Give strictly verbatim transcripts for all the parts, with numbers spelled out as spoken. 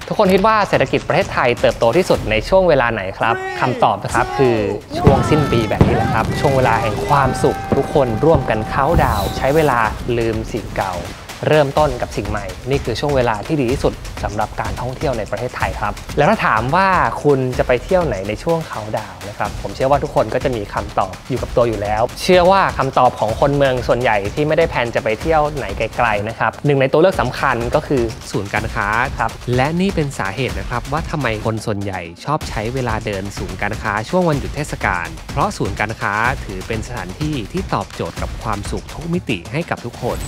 ทุกคนคิดว่าเศรษฐกิจประเทศไทยเติบโตที่สุดในช่วงเวลาไหนครับคำตอบนะครับคือช่วงสิ้นปีแบบนี้แหละครับช่วงเวลาแห่งความสุขทุกคนร่วมกันเค้าดาวใช้เวลาลืมสิ่งเก่าเริ่มต้นกับสิ่งใหม่นี่คือช่วงเวลาที่ดีที่สุดสำหรับการท่องเที่ยวในประเทศไทยครับแล้วถ้าถามว่าคุณจะไปเที่ยวไหนในช่วงเค้าดาวนะครับผมเชื่อว่าทุกคนก็จะมีคำตอบอยู่กับตัวอยู่แล้วเชื่อว่าคำตอบของคนเมืองส่วนใหญ่ที่ไม่ได้แพลนจะไปเที่ยวไหนไกลๆนะครับหนึ่งในตัวเลือกสำคัญก็คือศูนย์การค้าครับและนี่เป็นสาเหตุนะครับว่าทำไมคนส่วนใหญ่ชอบใช้เวลาเดินศูนย์การค้าช่วงวันหยุดเทศกาลเพราะศูนย์การค้าถือเป็นสถานที่ที่ตอบโจทย์กับความสุขทุกมิติให้กับทุกคน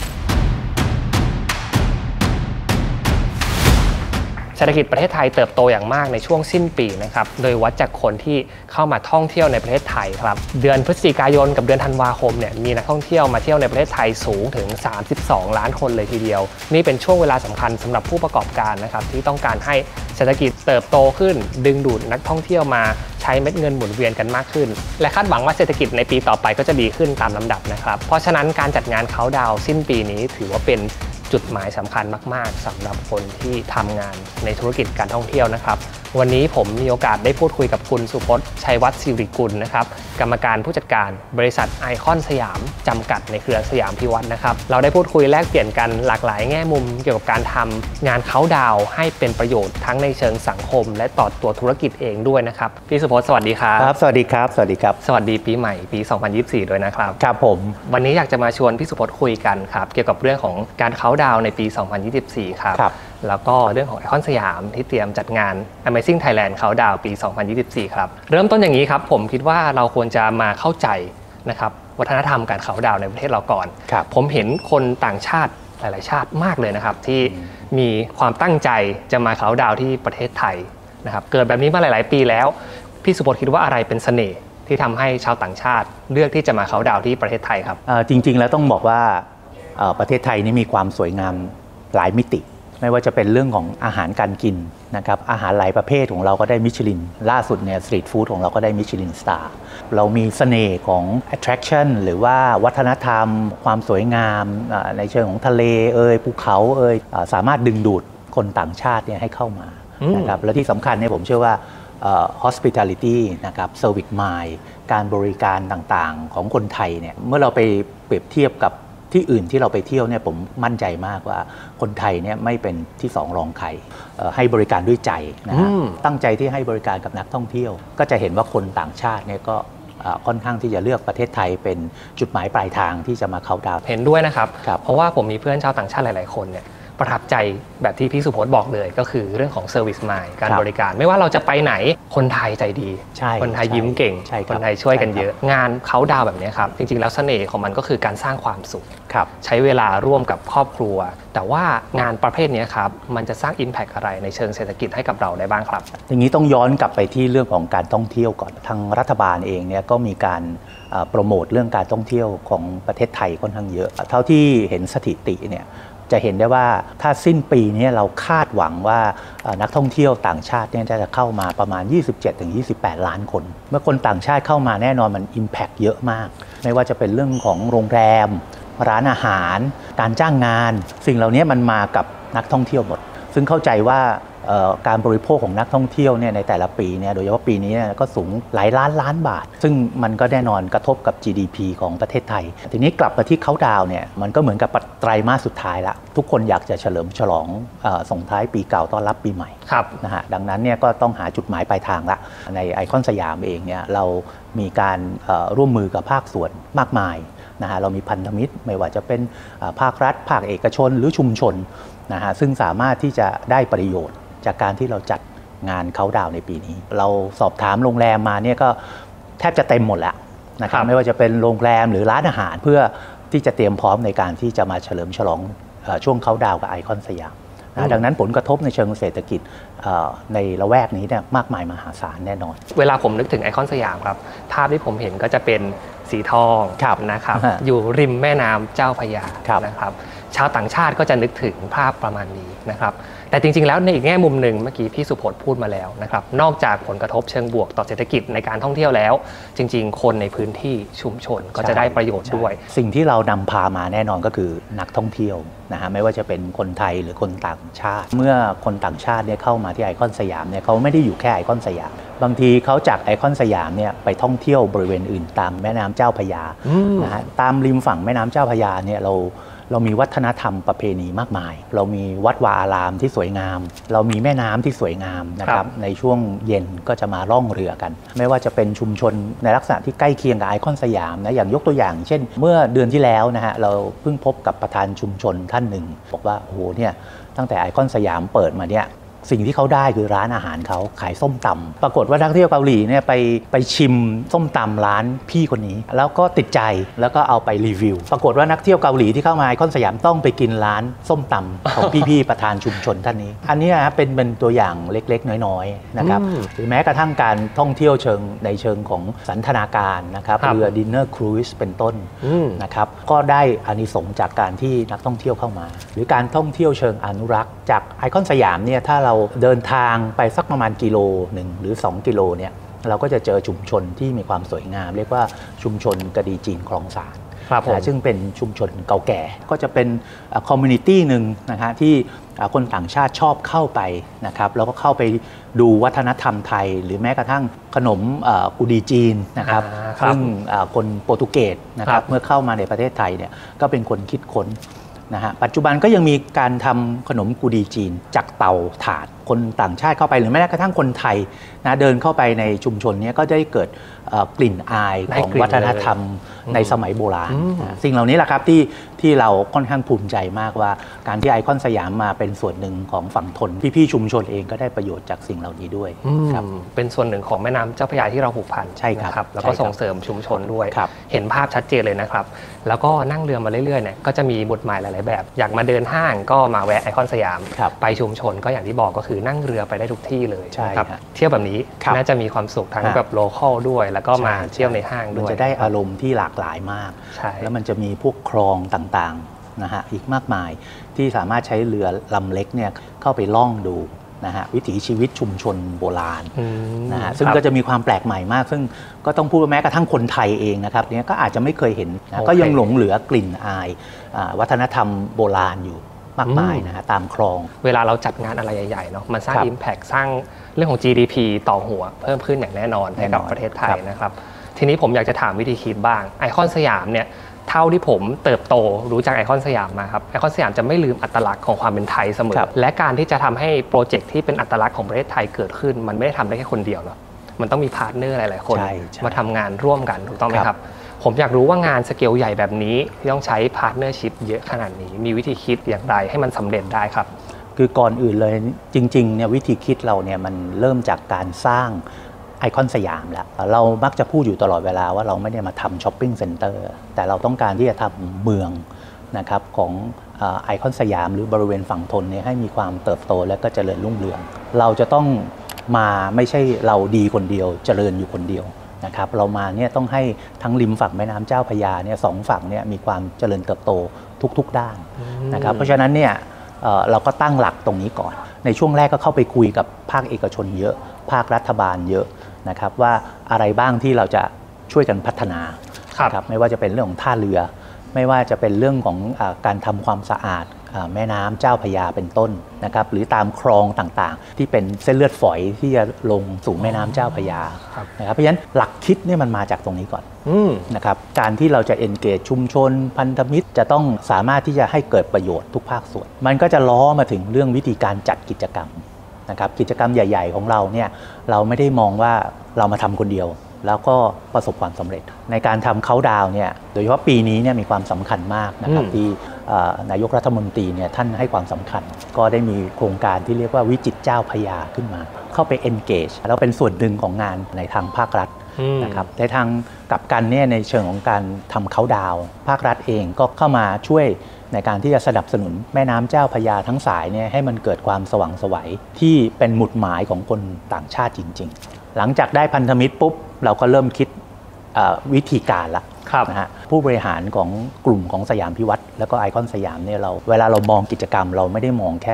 เศรษฐกิจประเทศไทยเติบโตอย่างมากในช่วงสิ้นปีนะครับโดยวัดจากคนที่เข้ามาท่องเที่ยวในประเทศไทยครับเดือนพฤศจิกายนกับเดือนธันวาคมเนี่ยมีนักท่องเที่ยวมาเที่ยวในประเทศไทยสูงถึงสามสิบสองล้านคนเลยทีเดียวนี่เป็นช่วงเวลาสำคัญสำหรับผู้ประกอบการนะครับที่ต้องการให้เศรษฐกิจเติบโตขึ้นดึงดูดนักท่องเที่ยวมาใช้เม็ดเงินหมุนเวียนกันมากขึ้นและคาดหวังว่าเศรษฐกิจในปีต่อไปก็จะดีขึ้นตามลำดับนะครับเพราะฉะนั้นการจัดงานเค้าดาวสิ้นปีนี้ถือว่าเป็นจุดหมายสำคัญมากๆสำหรับคนที่ทำงานในธุรกิจการท่องเที่ยวนะครับวันนี้ผมมีโอกาสได้พูดคุยกับคุณสุพจน์ชัยวัฒน์ศิริกุลนะครับกรรมการผู้จัดการบริษัทไอคอนสยามจำกัดในเครือสยามพิวัฒน์นะครับเราได้พูดคุยแลกเปลี่ยนกันหลากหลายแง่มุมเกี่ยวกับการทำงานเค้าดาวให้เป็นประโยชน์ทั้งในเชิงสังคมและต่อตัวธุรกิจเองด้วยนะครับพี่สุพจน์สวัสดีครับครับสวัสดีครับสวัสดีครับสวัสดีปีใหม่ปีสองพันยี่สิบสี่ด้วยนะครับครับผมวันนี้อยากจะมาชวนพี่สุพจน์คุยกันครับเกี่ยวกับเรื่องของการเค้าดาวในปีสองพันยี่สิบสี่ครับแล้วก็เรื่องของไอคอนสยามที่เตรียมจัดงาน Amazing Thailand เค้าดาวปีสองพันยี่สิบสี่ครับเริ่มต้นอย่างนี้ครับผมคิดว่าเราควรจะมาเข้าใจนะครับวัฒนธรรมการเค้าดาวในประเทศเราก่อนผมเห็นคนต่างชาติหลายๆชาติมากเลยนะครับที่มีความตั้งใจจะมาเค้าดาวที่ประเทศไทยนะครับเกิดแบบนี้มาหลายๆปีแล้วพี่สุพจน์คิดว่าอะไรเป็นเสน่ห์ที่ทำให้ชาวต่างชาติเลือกที่จะมาเค้าดาวที่ประเทศไทยครับจริงๆแล้วต้องบอกว่าประเทศไทยนี่มีความสวยงามหลายมิติไม่ว่าจะเป็นเรื่องของอาหารการกินนะครับอาหารหลายประเภทของเราก็ได้มิชลินล่าสุดเนี่ยสตรีทฟู้ดของเราก็ได้มิชลินสตาร์เรามีเสน่ห์ของ attraction หรือว่าวัฒนธรรมความสวยงามในเชิงของทะเลเอ่ยภูเขาเอ่ยสามารถดึงดูดคนต่างชาติเนี่ยให้เข้ามานะครับและที่สำคัญเนี่ยผมเชื่อว่า hospitality นะครับ service mind การบริการต่างๆของคนไทยเนี่ยเมื่อเราไปเปรียบเทียบกับที่อื่นที่เราไปเที่ยวเนี่ยผมมั่นใจมากว่าคนไทยเนี่ยไม่เป็นที่สองรองใครให้บริการด้วยใจนะฮะตั้งใจที่ให้บริการกับนักท่องเที่ยวก็จะเห็นว่าคนต่างชาติเนี่ยก็ค่อนข้างที่จะเลือกประเทศไทยเป็นจุดหมายปลายทางที่จะมาเค้าดาวเห็นด้วยนะครับเพราะว่าผมมีเพื่อนชาวต่างชาติหลายๆคนเนี่ยประทับใจแบบที่พี่สุพจน์บอกเลยก็คือเรื่องของ Service Mind การบริการไม่ว่าเราจะไปไหนคนไทยใจดีคนไทยยิ้มเก่งคนไทยช่วยกันเยอะงานเค้าดาวแบบนี้ครับจริงๆแล้วเสน่ห์ของมันก็คือการสร้างความสุขใช้เวลาร่วมกับครอบครัวแต่ว่างานประเภทนี้ครับมันจะสร้าง Impact อะไรในเชิงเศรษฐกิจให้กับเราได้บ้างครับอย่างนี้ต้องย้อนกลับไปที่เรื่องของการท่องเที่ยวก่อนทางรัฐบาลเองเนี่ยก็มีการโปรโมทเรื่องการท่องเที่ยวของประเทศไทยค่อนข้างเยอะเท่าที่เห็นสถิติเนี่ยจะเห็นได้ว่าถ้าสิ้นปีนี้เราคาดหวังว่านักท่องเที่ยวต่างชาติเนี่ยจะเข้ามาประมาณ ยี่สิบเจ็ดถึงยี่สิบแปด ล้านคนเมื่อคนต่างชาติเข้ามาแน่นอนมัน Impact เยอะมากไม่ว่าจะเป็นเรื่องของโรงแรมร้านอาหารการจ้างงานสิ่งเหล่านี้มันมากับนักท่องเที่ยวหมดซึ่งเข้าใจว่าการบริโภคของนักท่องเที่ยวเนี่ยในแต่ละปีเนี่ยโดยเฉพาะปีนี้ก็สูงหลายล้านล้านบาทซึ่งมันก็แน่นอนกระทบกับ จี ดี พี ของประเทศไทยทีนี้กลับมาที่เค้าดาวเนี่ยมันก็เหมือนกับไตรมาสสุดท้ายละทุกคนอยากจะเฉลิมฉลองส่งท้ายปีเก่าต้อนรับปีใหม่นะฮะดังนั้นเนี่ยก็ต้องหาจุดหมายปลายทางละในไอคอนสยามเองเนี่ยเรามีการร่วมมือกับภาคส่วนมากมายนะฮะเรามีพันธมิตรไม่ว่าจะเป็นภาครัฐภาคเอกชนหรือชุมชนนะฮะซึ่งสามารถที่จะได้ประโยชน์จากการที่เราจัดงานเค้าดาวในปีนี้เราสอบถามโรงแรมมาเนี่ยก็แทบจะเต็มหมดแล้วนะครับไม่ว่าจะเป็นโรงแรมหรือร้านอาหารเพื่อที่จะเตรียมพร้อมในการที่จะมาเฉลิมฉลองช่วงเค้าดาวกับไอคอนสยามนะดังนั้นผลกระทบในเชิงเศรษฐกิจในละแวกนี้เนี่ยมากมายมหาศาลแน่นอนเวลาผมนึกถึงไอคอนสยามครับภาพที่ผมเห็นก็จะเป็นสีทองนะครับอยู่ริมแม่น้ำเจ้าพระยานะครับชาวต่างชาติก็จะนึกถึงภาพประมาณนี้นะครับแต่จริงๆแล้วในอีกแง่มุมหนึ่งเมื่อกี้พี่สุพจน์พูดมาแล้วนะครับนอกจากผลกระทบเชิงบวกต่อเศรษฐกิจในการท่องเที่ยวแล้วจริงๆคนในพื้นที่ชุมชนก็จะได้ประโยชน์ด้วยสิ่งที่เรานำพามาแน่นอนก็คือนักท่องเที่ยวนะฮะไม่ว่าจะเป็นคนไทยหรือคนต่างชาติเมื่อคนต่างชาติเนี่ยเข้ามาที่ไอคอนสยามเนี่ยเขาไม่ได้อยู่แค่ไอคอนสยามบางทีเขาจากไอคอนสยามเนี่ยไปท่องเที่ยวบริเวณอื่นตามแม่น้ำเจ้าพระยานะฮะตามริมฝั่งแม่น้ำเจ้าพระยาเนี่ยเราเรามีวัฒนธรรมประเพณีมากมายเรามีวัดวาอารามที่สวยงามเรามีแม่น้ำที่สวยงามนะครับในช่วงเย็นก็จะมาล่องเรือกันไม่ว่าจะเป็นชุมชนในลักษณะที่ใกล้เคียงกับไอคอนสยามนะอย่างยกตัวอย่างเช่นเมื่อเดือนที่แล้วนะฮะเราเพิ่งพบกับประธานชุมชนท่านหนึ่งบอกว่าโอ้โหเนี่ยตั้งแต่ไอคอนสยามเปิดมาเนี่ยสิ่งที่เขาได้คือร้านอาหารเขาขายส้มตำปรากฏว่านักท่องเที่ยวเกาหลีเนี่ยไปไปชิมส้มตำร้านพี่คนนี้แล้วก็ติดใจแล้วก็เอาไปรีวิวปรากฏว่านักเที่ยวเกาหลีที่เข้ามาไอคอนสยามต้องไปกินร้านส้มตำของพี่ๆประธานชุมชนท่านนี้อันนี้นะเป็นเป็นตัวอย่างเล็กๆน้อยๆนะครับหรือแม้กระทั่งการท่องเที่ยวเชิงในเชิงของสันทนาการนะครับเรือดินเนอร์ครูซเป็นต้นนะครับก็ได้อานิสงส์จากการที่นักท่องเที่ยวเข้ามาหรือการท่องเที่ยวเชิงอนุรักษ์จากไอคอนสยามเนี่ยถ้าเราเดินทางไปสักประมาณกิโลหนึ่งหรือสองกิโลเนี่ยเราก็จะเจอชุมชนที่มีความสวยงามเรียกว่าชุมชนกะดีจีนคลองสานซึ่งเป็นชุมชนเก่าแก่ก็จะเป็นคอมมูนิตี้หนึ่งนะฮะที่คนต่างชาติชอบเข้าไปนะครับแล้วก็เข้าไปดูวัฒนธรรมไทยหรือแม้กระทั่งขนมกุดีจีนนะครับซึ่งคนโปรตุเกสนะครับเมื่อเข้ามาในประเทศไทยเนี่ยก็เป็นคนคิดค้นนะฮะปัจจุบันก็ยังมีการทำขนมกุดีจีนจากเตาถ่านคนต่างชาติเข้าไปหรือแม้กระทั่งคนไทยนะเดินเข้าไปในชุมชนนี้ก็ได้เกิดกลิ่นอายของวัฒนธรรมในสมัยโบราณสิ่งเหล่านี้แหละครับที่ที่เราค่อนข้างภูมิใจมากว่าการที่ไอคอนสยามมาเป็นส่วนหนึ่งของฝั่งทนพี่ๆชุมชนเองก็ได้ประโยชน์จากสิ่งเหล่านี้ด้วยครับเป็นส่วนหนึ่งของแม่น้ำเจ้าพระยาที่เราผูกพันใช่ครับแล้วก็ส่งเสริมชุมชนด้วยเห็นภาพชัดเจนเลยนะครับแล้วก็นั่งเรือมาเรื่อยๆเนี่ยก็จะมีบทหมายหลายๆแบบอยากมาเดินห้างก็มาแวะไอคอนสยามไปชุมชนก็อย่างที่บอกก็คือนั่งเรือไปได้ทุกที่เลยครับเที่ยวแบบนี้น่าจะมีความสุขทั้งแบบโลคอลด้วยแล้วก็มาเที่ยวในห้างด้วยมันจะได้อารมณ์ที่หลากหลายมากแล้วมันจะมีพวกคลองต่างๆนะฮะอีกมากมายที่สามารถใช้เรือลำเล็กเนี่ยเข้าไปล่องดูนะฮะวิถีชีวิตชุมชนโบราณนะฮะซึ่งก็จะมีความแปลกใหม่มากซึ่งก็ต้องพูดว่าแม้กระทั่งคนไทยเองนะครับเนี่ยก็อาจจะไม่เคยเห็นนะก็ยังหลงเหลือกลิ่นอายวัฒนธรรมโบราณอยู่มากมายนะฮะตามคลองเวลาเราจัดงานอะไรใหญ่ๆเนาะมันสร้าง Impact สร้างเรื่องของ จี ดี พี ต่อหัวเพิ่มขึ้นอย่างแน่นอนให้กับประเทศไทยนะครับทีนี้ผมอยากจะถามวิธีคิดบ้างไอคอนสยามเนี่ยเท่าที่ผมเติบโตรู้จักไอคอนสยามมาครับไอคอนสยามจะไม่ลืมอัตลักษณ์ของความเป็นไทยเสมอและการที่จะทำให้โปรเจกต์ที่เป็นอัตลักษณ์ของประเทศไทยเกิดขึ้นมันไม่ได้ทำได้แค่คนเดียวเนาะมันต้องมีพาร์ทเนอร์หลายๆคนมาทำงานร่วมกันถูกต้องไหมครับผมอยากรู้ว่างานสเกลใหญ่แบบนี้ที่ต้องใช้พาร์ทเนอร์ชิพเยอะขนาดนี้มีวิธีคิดอย่างไรให้มันสำเร็จได้ครับคือก่อนอื่นเลยจริงๆเนี่ยวิธีคิดเราเนี่ยมันเริ่มจากการสร้างไอคอนสยามแล้วเรามักจะพูดอยู่ตลอดเวลาว่าเราไม่ได้มาทำช้อปปิ้งเซ็นเตอร์แต่เราต้องการที่จะทำเมืองนะครับของไอคอนสยามหรือบริเวณฝั่งทนเนี่ยให้มีความเติบโตและก็เจริญรุ่งเรืองเราจะต้องมาไม่ใช่เราดีคนเดียวเจริญอยู่คนเดียวนะครับเรามาเนี่ยต้องให้ทั้งริมฝั่งแม่น้ำเจ้าพระยาเนี่ยสองฝั่งเนี่ยมีความเจริญเติบโตทุกๆด้านนะครับเพราะฉะนั้นเนี่ยเราก็ตั้งหลักตรงนี้ก่อนในช่วงแรกก็เข้าไปคุยกับภาคเอกชนเยอะภาครัฐบาลเยอะนะครับว่าอะไรบ้างที่เราจะช่วยกันพัฒนาครับไม่ว่าจะเป็นเรื่องของท่าเรือไม่ว่าจะเป็นเรื่องของการทำความสะอาดแม่น้ำเจ้าพระยาเป็นต้นนะครับหรือตามคลองต่างๆที่เป็นเส้นเลือดฝอยที่จะลงสู่แม่น้ำเจ้าพระยานะครับเพราะฉะนั้นหลักคิดเนี่ยมันมาจากตรงนี้ก่อนนะครับการที่เราจะ engage ชุมชนพันธมิตรจะต้องสามารถที่จะให้เกิดประโยชน์ทุกภาคส่วนมันก็จะล้อมาถึงเรื่องวิธีการจัดกิจกรรมนะครับกิจกรรมใหญ่ๆของเราเนี่ยเราไม่ได้มองว่าเรามาทำคนเดียวแล้วก็ประสบความสำเร็จในการทำเค้าดาวน์เนี่ยโดยเฉพาะปีนี้เนี่ยมีความสำคัญมากนะครับที่นายกรัฐมนตรีเนี่ยท่านให้ความสำคัญก็ได้มีโครงการที่เรียกว่าวิจิตรเจ้าพระยาขึ้นมาเข้าไป engage แล้วเป็นส่วนหนึ่งของงานในทางภาครัฐนะครับในทางกลับกันเนี่ยในเชิงของการทำเค้าดาวน์ภาครัฐเองก็เข้ามาช่วยในการที่จะสนับสนุนแม่น้ำเจ้าพระยาทั้งสายเนี่ยให้มันเกิดความสว่างไสวที่เป็นหมุดหมายของคนต่างชาติจริงๆหลังจากได้พันธมิตรปุ๊บเราก็เริ่มคิดวิธีการละนะฮะผู้บริหารของกลุ่มของสยามพิวัตรแล้วก็ไอคอนสยามเนี่ยเราเวลาเรามองกิจกรรมเราไม่ได้มองแค่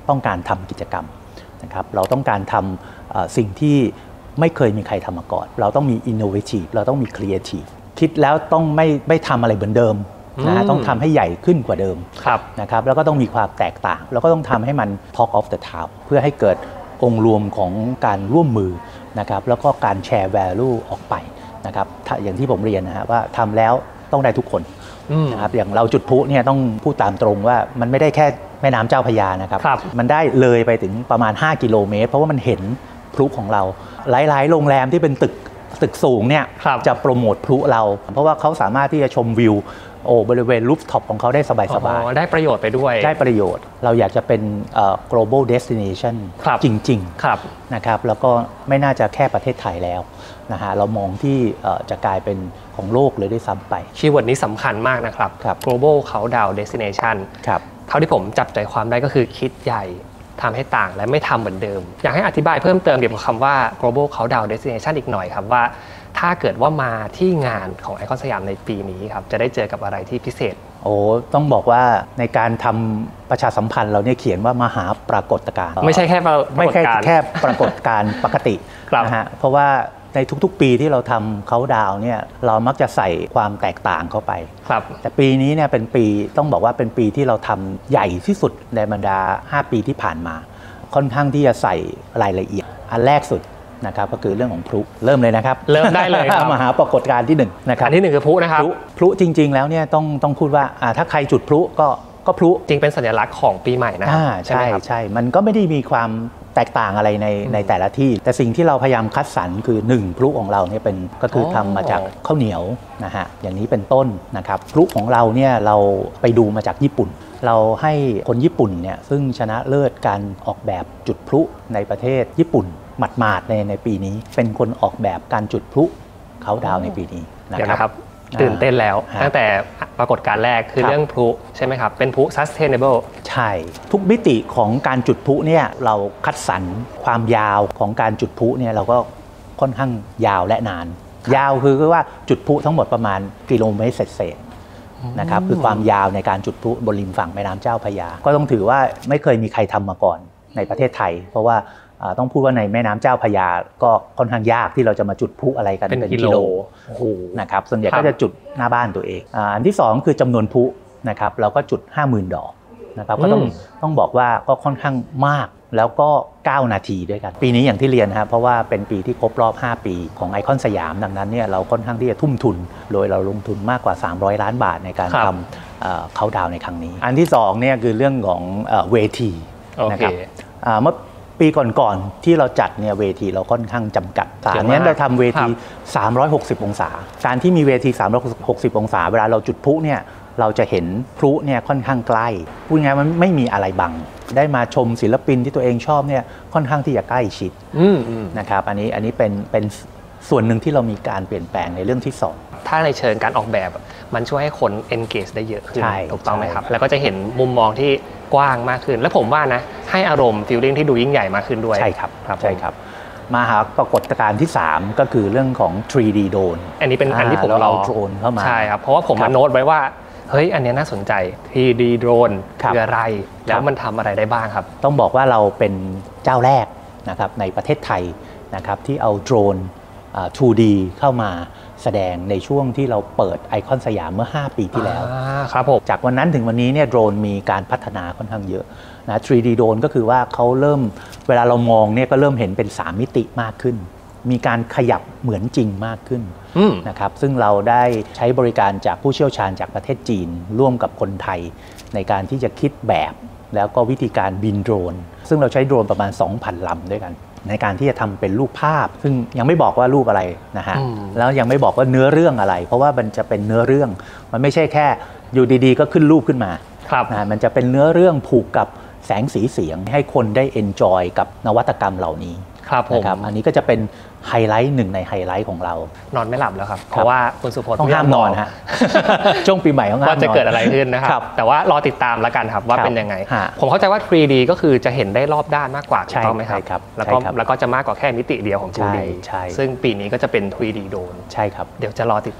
ต้องการทำกิจกรรมนะครับเราต้องการทำสิ่งที่ไม่เคยมีใครทำมาก่อนเราต้องมี innovative เราต้องมี creative คิดแล้วต้องไม่ไม่ทำอะไรเหมือนเดิมนะต้องทำให้ใหญ่ขึ้นกว่าเดิมนะครับแล้วก็ต้องมีความแตกต่างแล้วก็ต้องทำให้มัน talk of the town เพื่อให้เกิดองค์รวมของการร่วมมือนะครับแล้วก็การแชร์ value ออกไปนะครับอย่างที่ผมเรียนนะฮะว่าทำแล้วต้องได้ทุกคนนะครับอย่างเราจุดพลุเนี่ยต้องพูดตามตรงว่ามันไม่ได้แค่แม่น้ำเจ้าพระยานะครับมันได้เลยไปถึงประมาณห้ากิโลเมตรเพราะว่ามันเห็นพลุของเราหลายๆโรงแรมที่เป็นตึกตึกสูงเนี่ยจะโปรโมทพลุเราเพราะว่าเขาสามารถที่จะชมวิวโอ้บริเวณรูฟท็อปของเขาได้สบายๆได้ประโยชน์ไปด้วยได้ประโยชน์เราอยากจะเป็น global destination จริงๆนะครับแล้วก็ไม่น่าจะแค่ประเทศไทยแล้วนะฮะเรามองที่จะกลายเป็นของโลกเลยด้วยซ้ำไปคีย์เวิร์ดนี้สำคัญมากนะครับ global countdown destination เท่าที่ผมจับใจความได้ก็คือคิดใหญ่ทำให้ต่างและไม่ทำเหมือนเดิมอยากให้อธิบายเพิ่มเติมเกี่ยวกับคำว่า global countdown destination อีกหน่อยครับว่าถ้าเกิดว่ามาที่งานของไอคอนสยามในปีนี้ครับจะได้เจอกับอะไรที่พิเศษโอ้ต้องบอกว่าในการทำประชาสัมพันธ์เราเนี่ยเขียนว่ามหาปรากฏการณ์ไม่ใช่แค่ไม่ใช่แค่ปรากฏการณ์ปกตินะฮะเพราะว่าในทุกๆปีที่เราทำเขาดาวเนี่ยเรามักจะใส่ความแตกต่างเข้าไปครับแต่ปีนี้เนี่ยเป็นปีต้องบอกว่าเป็นปีที่เราทำใหญ่ที่สุดในบรรดาห้าปีที่ผ่านมาค่อนข้างที่จะใส่รายละเอียดอันแรกสุดนะครับก็คือเรื่องของพลุเริ่มเลยนะครับเริ่มได้เลยครับมหาปรากฏการณ์ที่หนึ่งนะครับอันที่หนึ่งคือพลุนะครับพลุจริงๆแล้วเนี่ยต้องต้องพูดว่าถ้าใครจุดพลุก็ก็พลุจริงเป็นสัญลักษณ์ของปีใหม่นะใช่ใช่มันก็ไม่ได้มีความแตกต่างอะไรในในแต่ละที่แต่สิ่งที่เราพยายามคัดสรรคือหนึ่งพลุของเราเนี่ยเป็นก็คือทำมาจากข้าวเหนียวนะฮะอย่างนี้เป็นต้นนะครับพลุของเราเนี่ยเราไปดูมาจากญี่ปุ่นเราให้คนญี่ปุ่นเนี่ยซึ่งชนะเลิศการออกแบบจุดพลุในประเทศญี่ปุ่นหมาดๆในในปีนี้เป็นคนออกแบบการจุดพลุเขาดาวในปีนี้นะครับตื่นเต้นแล้วตั้งแต่ปรากฏการณ์แรกคือเรื่องพลุใช่ไหมครับเป็นพลุ sustainable ใช่ทุกมิติของการจุดพลุเนี่ยเราคัดสรรความยาวของการจุดพลุเนี่ยเราก็ค่อนข้างยาวและนานยาวคือว่าจุดพลุทั้งหมดประมาณกิโลเมตรเศษๆนะครับคือความยาวในการจุดพลุบนริมฝั่งแม่น้ำเจ้าพระยาก็ต้องถือว่าไม่เคยมีใครทำมาก่อนในประเทศไทยเพราะว่าต้องพูดว่าในแม่น้ำเจ้าพระยาก็ค่อนข้างยากที่เราจะมาจุดพลุอะไรกันเป็นกิโลนะครับส่วนใหญ่ก็จะจุดหน้าบ้านตัวเองอันที่สองคือจำนวนพลุนะครับเราก็จุด ห้าหมื่น ดอกนะครับก็ต้องต้องบอกว่าก็ค่อนข้างมากแล้วก็เก้านาทีด้วยกันปีนี้อย่างที่เรียนนะครับเพราะว่าเป็นปีที่ครบรอบห้าปีของไอคอนสยามดังนั้นเนี่ยเราค่อนข้างที่จะทุ่มทุนโดยเราลงทุนมากกว่าสามร้อยล้านบาทในการทำเขาดาวในครั้งนี้อันที่สองเนี่ยคือเรื่องของเวทีนะครับเมื่อปีก่อนๆที่เราจัดเนี่ยเวทีเราค่อนข้างจำกัดดังนั้นเราทำเวทีสามร้อยหกสิบองศาการที่มีเวทีสามร้อยหกสิบองศาเวลาเราจุดพลุเนี่ยเราจะเห็นพลุเนี่ยค่อนข้างใกล้พูดง่ายๆมันไม่มีอะไรบังได้มาชมศิลปินที่ตัวเองชอบเนี่ยค่อนข้างที่จะใกล้ชิดนะครับอันนี้อันนี้เป็นเป็นส่วนหนึ่งที่เรามีการเปลี่ยนแปลงในเรื่องที่สองถ้าในเชิงการออกแบบมันช่วยให้คน engage ได้เยอะขึ้นถูกต้องไหมครับแล้วก็จะเห็นมุมมองที่กว้างมากขึ้นและผมว่านะให้อารมณ์ feeling ที่ดูยิ่งใหญ่มากขึ้นด้วยใช่ครับใช่ครับมาหาปรากฏการณ์ที่สามก็คือเรื่องของ ทรี ดี Drone อันนี้เป็นอันที่ผมรอโดรนเข้ามาใช่ครับเพราะว่าผมมาโน้ตไว้ว่าเฮ้ยอันนี้น่าสนใจ ทรี ดี Drone คืออะไรแล้วมันทำอะไรได้บ้างครับต้องบอกว่าเราเป็นเจ้าแรกนะครับในประเทศไทยนะครับที่เอาโดรน ทู ดี เข้ามาแสดงในช่วงที่เราเปิดไอคอนสยามเมื่อห้าปีที่แล้วครับผมจากวันนั้นถึงวันนี้เนี่ยโดรนมีการพัฒนาค่อนข้างเยอะนะ ทรี ดี Drone ก็คือว่าเขาเริ่มเวลาเรามองเนี่ยก็เริ่มเห็นเป็นสามมิติมากขึ้นมีการขยับเหมือนจริงมากขึ้นนะครับซึ่งเราได้ใช้บริการจากผู้เชี่ยวชาญจากประเทศจีนร่วมกับคนไทยในการที่จะคิดแบบแล้วก็วิธีการบินโดรนซึ่งเราใช้โดรนประมาณ สองพัน ลำด้วยกันในการที่จะทำเป็นรูปภาพซึ่งยังไม่บอกว่ารูปอะไรนะฮะแล้วยังไม่บอกว่าเนื้อเรื่องอะไรเพราะว่ามันจะเป็นเนื้อเรื่องมันไม่ใช่แค่อยู่ดีๆก็ขึ้นรูปขึ้นมานะมันจะเป็นเนื้อเรื่องผูกกับแสงสีเสียงให้คนได้เอนจอยกับนวัตกรรมเหล่านี้ครับผมนะครับอันนี้ก็จะเป็นไฮไลท์หนึ่งในไฮไลท์ของเรานอนไม่หลับแล้วครับเพราะว่าคุณสุพจน์ต้องห้ามนอนฮะช่วงปีใหม่ต้องห้ามนอนว่าจะเกิดอะไรขึ้นนะครับแต่ว่ารอติดตามแล้วกันครับว่าเป็นยังไงผมเข้าใจว่า ทรี ดี ก็คือจะเห็นได้รอบด้านมากกว่าถูกต้องไหมครับแล้วก็แล้วก็จะมากกว่าแค่มิติเดียวของ ทู ดี ซึ่งปีนี้ก็จะเป็น ทรี ดี Drone ใช่ครับเดี๋ยวจะรอติดตาม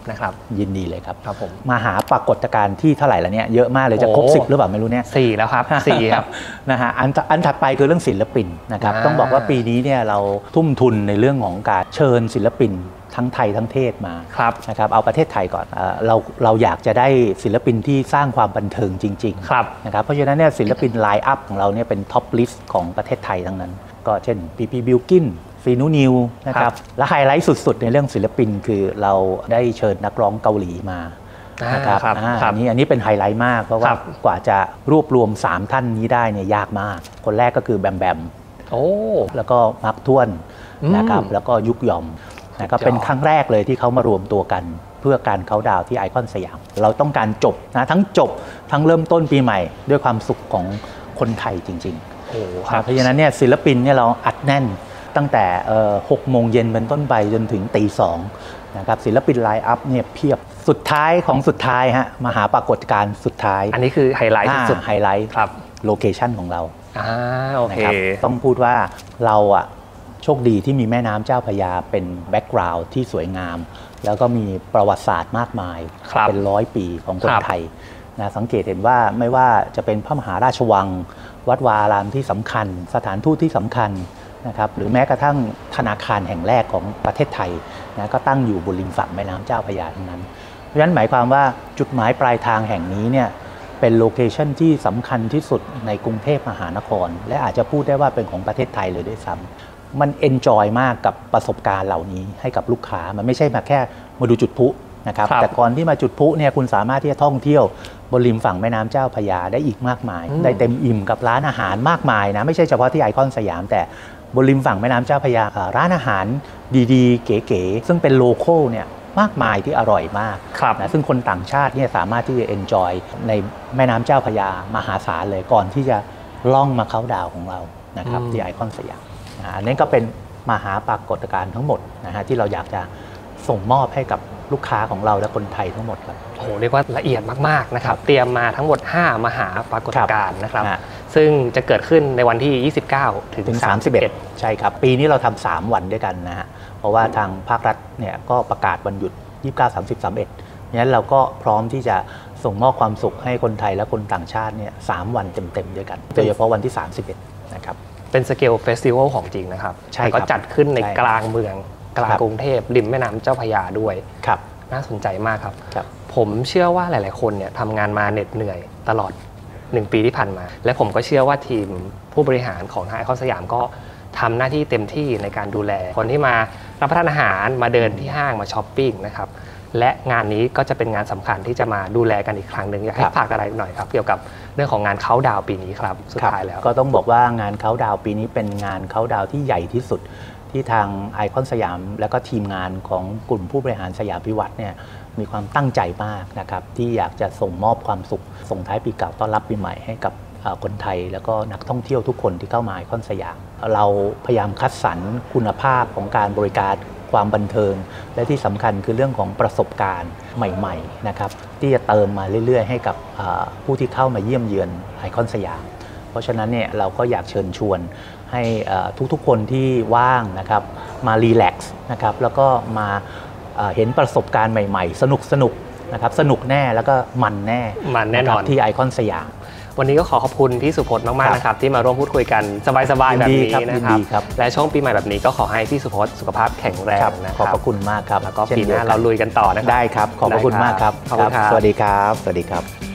นะครับยินดีเลยครับครับผมมาหาปรากฏการณ์ที่เท่าไหร่แล้วเนี่ยเยอะมากเลยจะครบสิบหรือเปล่าไม่รู้เนี่ยสี่แล้วครับสี่ครับนะฮะอันอันถัดไปคือเรื่องศิลปินนะครับต้องบอกว่าปีนี้เนี่ยเราทุ่มทุนในเรื่องของการเชิญศิลปินทั้งไทยทั้งเทศมานะครับเอาประเทศไทยก่อนเราเราอยากจะได้ศิลปินที่สร้างความบันเทิงจริงๆนะครับเพราะฉะนั้นเนี่ยศิลปินไลน์อัพของเราเนี่ยเป็นท็อปลิสต์ของประเทศไทยทั้งนั้นก็เช่นปีปีบิลกินฟีนูนิวนะครับและไฮไลท์สุดๆในเรื่องศิลปินคือเราได้เชิญนักร้องเกาหลีมานะครับอันนี้อันนี้เป็นไฮไลท์มากเพราะว่ากว่าจะรวบรวมสามท่านนี้ได้เนี่ยยากมากคนแรกก็คือแบมแบมโอ้แล้วก็มาร์คท้วนนะครับแล้วก็ยุกยอมนะครับเป็นครั้งแรกเลยที่เขามารวมตัวกันเพื่อการเค้าดาวที่ไอคอนสยามเราต้องการจบนะทั้งจบทั้งเริ่มต้นปีใหม่ด้วยความสุขของคนไทยจริงๆโอ้ครับเพราะฉะนั้นเนี่ยศิลปินเนี่ยเราอัดแน่นตั้งแต่หกโมงเย็นเป็นต้นไปจนถึงตีสองนะครับศิลปินไลน์อัพเนี่ยเพียบสุดท้ายของสุดท้ายฮะมหาปรากฏการณ์สุดท้ายอันนี้คือไฮไลท์สุดไฮไลท์ครับโลเคชั่นของเราอ่าโอเคต้องพูดว่าเราอะโชคดีที่มีแม่น้ำเจ้าพระยาเป็นแบ็กกราวด์ที่สวยงามแล้วก็มีประวัติศาสตร์มากมายเป็นร้อยปีของคนไทยนะสังเกตเห็นว่าไม่ว่าจะเป็นพระมหาราชวังวัดวาอารามที่สำคัญสถานทูตที่สำคัญนะครับหรือแม้กระทั่งธนาคารแห่งแรกของประเทศไทยนะก็ตั้งอยู่บนริมฝั่งแม่น้ำเจ้าพระยาทั้งนั้นเพราะฉะนั้นหมายความว่าจุดหมายปลายทางแห่งนี้เนี่ยเป็นโลเคชั่นที่สำคัญที่สุดในกรุงเทพมหานครและอาจจะพูดได้ว่าเป็นของประเทศไทยเลยด้วยซ้ำมันเอนจอยมากกับประสบการณ์เหล่านี้ให้กับลูกค้ามันไม่ใช่มาแค่มาดูจุดพลุนะครับแต่ก่อนที่มาจุดพลุเนี่ยคุณสามารถที่จะท่องเที่ยวบนริมฝั่งแม่น้ำเจ้าพระยาได้อีกมากมายได้เต็มอิ่มกับร้านอาหารมากมายนะไม่ใช่เฉพาะที่ไอคอนสยามแต่บนริมฝั่งแม่น้ำเจ้าพระยาร้านอาหารดีๆเก๋ๆซึ่งเป็นโลคอลเนี่ยมากมายที่อร่อยมากนะซึ่งคนต่างชาติเนี่ยสามารถที่จะเอนจอยในแม่น้ำเจ้าพระยามหาศาลเลยก่อนที่จะล่องมาเค้าดาวของเรานะครับที่ไอคอนสยามอันนี้ก็เป็นมหาปรากฏการณ์ทั้งหมดนะฮะที่เราอยากจะส่งมอบให้กับลูกค้าของเราและคนไทยทั้งหมดครับโอ้โหเรียกว่าละเอียดมากๆนะครับเตรียมมาทั้งหมดห้ามหาปรากฏการณ์นะครับซึ่งจะเกิดขึ้นในวันที่ยี่สิบเก้าถึงสามสิบเอ็ดใช่ครับปีนี้เราทำสามวันด้วยกันนะฮะเพราะว่าทางภาครัฐเนี่ยก็ประกาศวันหยุดยี่สิบเก้า สามสิบ สามสิบเอ็ดงั้นเราก็พร้อมที่จะส่งมอบความสุขให้คนไทยและคนต่างชาติเนี่ยสามวันเต็มๆด้วยกันโดยเฉพาะวันที่สามสิบเอ็ดนะครับเป็นสเกลเฟสติวัลของจริงนะครับใช่ก็จัดขึ้นในกลางเมืองกลางกรุงเทพริมแม่น้ำเจ้าพระยาด้วยครับน่าสนใจมากครับผมเชื่อว่าหลายๆคนเนี่ยทำงานมาเหน็ดเหนื่อยตลอดหนึ่งปีที่ผ่านมาและผมก็เชื่อว่าทีมผู้บริหารของทางไอคอนสยามก็ทำหน้าที่เต็มที่ในการดูแลคนที่มารับประทานอาหารมาเดินที่ห้างมาช้อปปิ้งนะครับและงานนี้ก็จะเป็นงานสำคัญที่จะมาดูแลกันอีกครั้งหนึ่งอยากให้ฝากอะไรหน่อยครับเกี่ยวกับเรื่องของงานเค้าดาวปีนี้ครับสุดท้ายแล้วก็ต้องบอกว่างานเค้าดาวปีนี้เป็นงานเค้าดาวที่ใหญ่ที่สุดที่ทางไอคอนสยามและก็ทีมงานของกลุ่มผู้บริหารสยามพิวัฒน์เนี่ยมีความตั้งใจมากนะครับที่อยากจะส่งมอบความสุขส่งท้ายปีเก่าต้อนรับปีใหม่ให้กับคนไทยแล้วก็นักท่องเที่ยวทุกคนที่เข้ามาไอคอนสยามเราพยายามคัดสรรคุณภาพของการบริการความบันเทิงและที่สำคัญคือเรื่องของประสบการณ์ใหม่ๆนะครับที่จะเติมมาเรื่อยๆให้กับผู้ที่เข้ามาเยี่ยมเยือนไอคอนสยามเพราะฉะนั้นเนี่ยเราก็อยากเชิญชวนให้ทุกๆคนที่ว่างนะครับมารีแลกซ์นะครับแล้วก็มาเห็นประสบการณ์ใหม่ๆสนุกสนุกนะครับสนุกแน่แล้วก็มันแน่มันแน่นอนที่ไอคอนสยามวันนี้ก็ขอขอบคุณพี่สุพจน์มากๆนะครับที่มาร่วมพูดคุยกันสบายๆแบบนี้นะครับและช่วงปีใหม่แบบนี้ก็ขอให้พี่สุพจน์สุขภาพแข็งแรงนะครับขอบพระคุณมากครับแล้วก็ปีหน้าเราลุยกันต่อนะครับได้ครับขอบพระคุณมากครับสวัสดีครับสวัสดีครับ